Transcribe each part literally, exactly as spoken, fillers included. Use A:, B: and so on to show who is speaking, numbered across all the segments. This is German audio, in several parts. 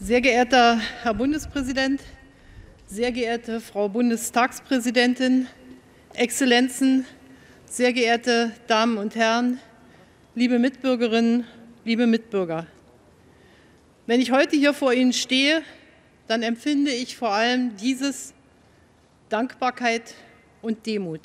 A: Sehr geehrter Herr Bundespräsident, sehr geehrte Frau Bundestagspräsidentin, Exzellenzen, sehr geehrte Damen und Herren, liebe Mitbürgerinnen, liebe Mitbürger. Wenn ich heute hier vor Ihnen stehe, dann empfinde ich vor allem dieses: Dankbarkeit und Demut.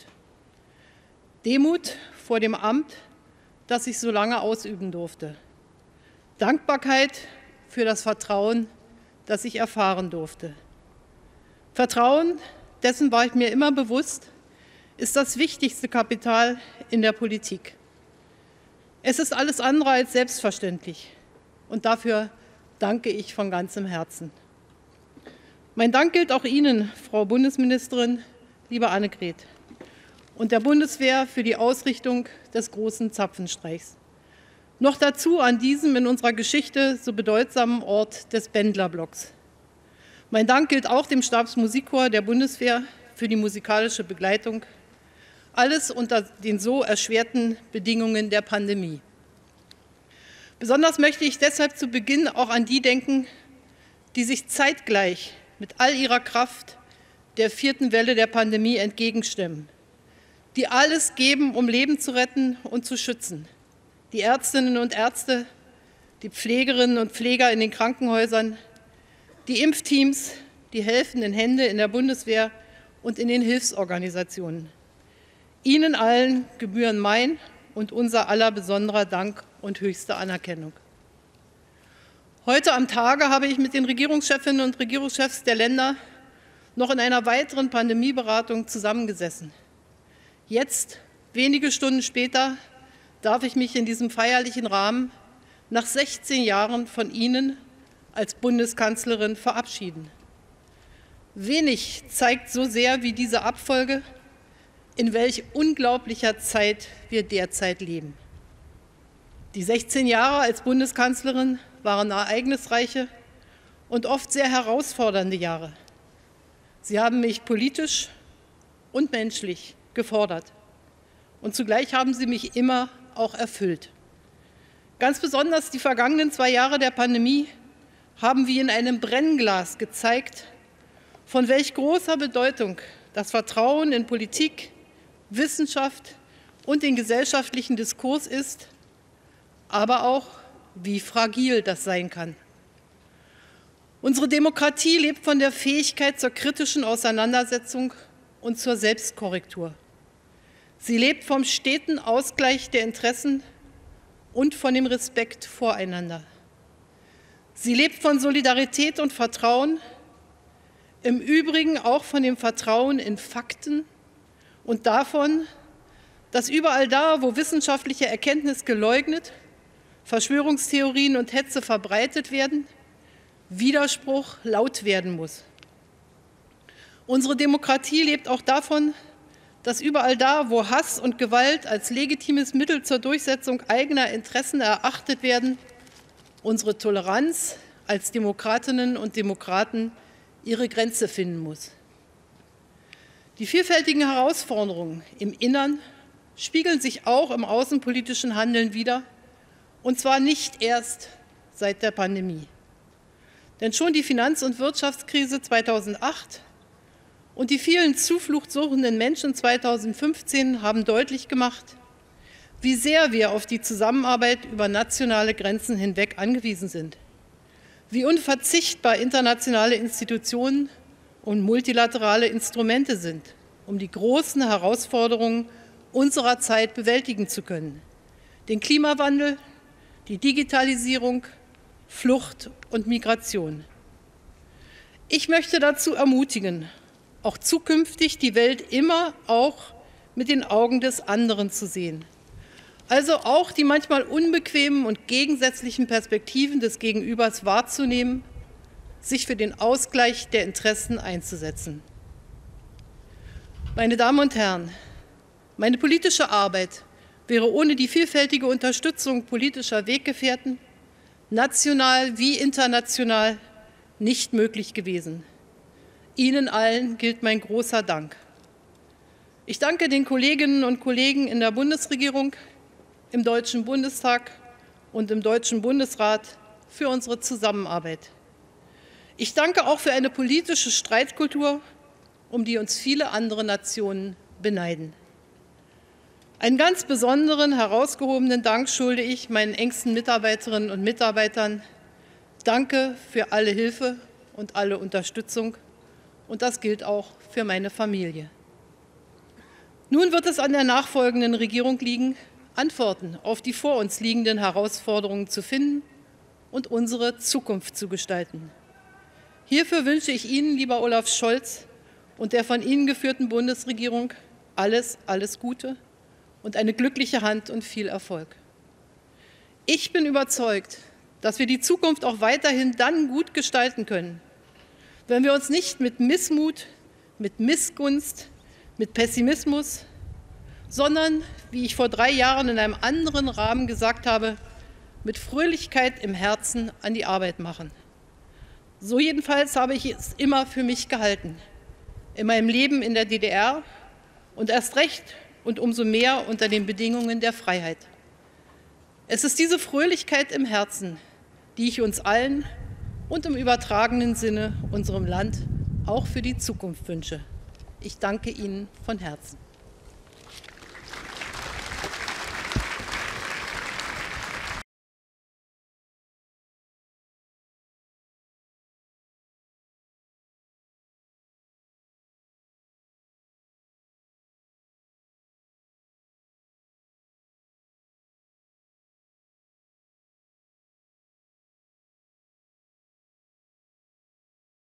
A: Demut vor dem Amt, das ich so lange ausüben durfte. Dankbarkeit für das Vertrauen, das ich erfahren durfte. Vertrauen, dessen war ich mir immer bewusst, ist das wichtigste Kapital in der Politik. Es ist alles andere als selbstverständlich, und dafür danke ich von ganzem Herzen. Mein Dank gilt auch Ihnen, Frau Bundesministerin, liebe Annegret, und der Bundeswehr für die Ausrichtung des großen Zapfenstreichs. Noch dazu an diesem in unserer Geschichte so bedeutsamen Ort des Bendlerblocks. Mein Dank gilt auch dem Stabsmusikchor der Bundeswehr für die musikalische Begleitung. Alles unter den so erschwerten Bedingungen der Pandemie. Besonders möchte ich deshalb zu Beginn auch an die denken, die sich zeitgleich mit all ihrer Kraft der vierten Welle der Pandemie entgegenstemmen, die alles geben, um Leben zu retten und zu schützen. Die Ärztinnen und Ärzte, die Pflegerinnen und Pfleger in den Krankenhäusern, die Impfteams, die helfenden Hände in der Bundeswehr und in den Hilfsorganisationen. Ihnen allen gebühren mein und unser aller besonderer Dank und höchste Anerkennung. Heute am Tage habe ich mit den Regierungschefinnen und Regierungschefs der Länder noch in einer weiteren Pandemieberatung zusammengesessen. Jetzt, wenige Stunden später, darf ich mich in diesem feierlichen Rahmen nach sechzehn Jahren von Ihnen als Bundeskanzlerin verabschieden. Wenig zeigt so sehr wie diese Abfolge, in welch unglaublicher Zeit wir derzeit leben. Die sechzehn Jahre als Bundeskanzlerin waren ereignisreiche und oft sehr herausfordernde Jahre. Sie haben mich politisch und menschlich gefordert, und zugleich haben sie mich immer auch erfüllt. Ganz besonders die vergangenen zwei Jahre der Pandemie haben wie in einem Brennglas gezeigt, von welch großer Bedeutung das Vertrauen in Politik, Wissenschaft und den gesellschaftlichen Diskurs ist, aber auch, wie fragil das sein kann. Unsere Demokratie lebt von der Fähigkeit zur kritischen Auseinandersetzung und zur Selbstkorrektur. Sie lebt vom steten Ausgleich der Interessen und von dem Respekt voreinander. Sie lebt von Solidarität und Vertrauen, im Übrigen auch von dem Vertrauen in Fakten und davon, dass überall da, wo wissenschaftliche Erkenntnis geleugnet, Verschwörungstheorien und Hetze verbreitet werden, Widerspruch laut werden muss. Unsere Demokratie lebt auch davon, dass überall da, wo Hass und Gewalt als legitimes Mittel zur Durchsetzung eigener Interessen erachtet werden, unsere Toleranz als Demokratinnen und Demokraten ihre Grenze finden muss. Die vielfältigen Herausforderungen im Innern spiegeln sich auch im außenpolitischen Handeln wider, und zwar nicht erst seit der Pandemie. Denn schon die Finanz- und Wirtschaftskrise zweitausendacht und die vielen Zuflucht suchenden Menschen zweitausendfünfzehn haben deutlich gemacht, wie sehr wir auf die Zusammenarbeit über nationale Grenzen hinweg angewiesen sind, wie unverzichtbar internationale Institutionen und multilaterale Instrumente sind, um die großen Herausforderungen unserer Zeit bewältigen zu können: den Klimawandel, die Digitalisierung, Flucht und Migration. Ich möchte dazu ermutigen, auch zukünftig die Welt immer auch mit den Augen des anderen zu sehen. Also auch die manchmal unbequemen und gegensätzlichen Perspektiven des Gegenübers wahrzunehmen, sich für den Ausgleich der Interessen einzusetzen. Meine Damen und Herren, meine politische Arbeit wäre ohne die vielfältige Unterstützung politischer Weggefährten, national wie international, nicht möglich gewesen. Ihnen allen gilt mein großer Dank. Ich danke den Kolleginnen und Kollegen in der Bundesregierung, im Deutschen Bundestag und im Deutschen Bundesrat für unsere Zusammenarbeit. Ich danke auch für eine politische Streitkultur, um die uns viele andere Nationen beneiden. Einen ganz besonderen, herausgehobenen Dank schulde ich meinen engsten Mitarbeiterinnen und Mitarbeitern. Danke für alle Hilfe und alle Unterstützung. Und das gilt auch für meine Familie. Nun wird es an der nachfolgenden Regierung liegen, Antworten auf die vor uns liegenden Herausforderungen zu finden und unsere Zukunft zu gestalten. Hierfür wünsche ich Ihnen, lieber Olaf Scholz, und der von Ihnen geführten Bundesregierung alles, alles Gute und eine glückliche Hand und viel Erfolg. Ich bin überzeugt, dass wir die Zukunft auch weiterhin dann gut gestalten können, wenn wir uns nicht mit Missmut, mit Missgunst, mit Pessimismus, sondern, wie ich vor drei Jahren in einem anderen Rahmen gesagt habe, mit Fröhlichkeit im Herzen an die Arbeit machen. So jedenfalls habe ich es immer für mich gehalten, in meinem Leben in der D D R und erst recht und umso mehr unter den Bedingungen der Freiheit. Es ist diese Fröhlichkeit im Herzen, die ich uns allen und im übertragenen Sinne unserem Land auch für die Zukunft wünsche. Ich danke Ihnen von Herzen.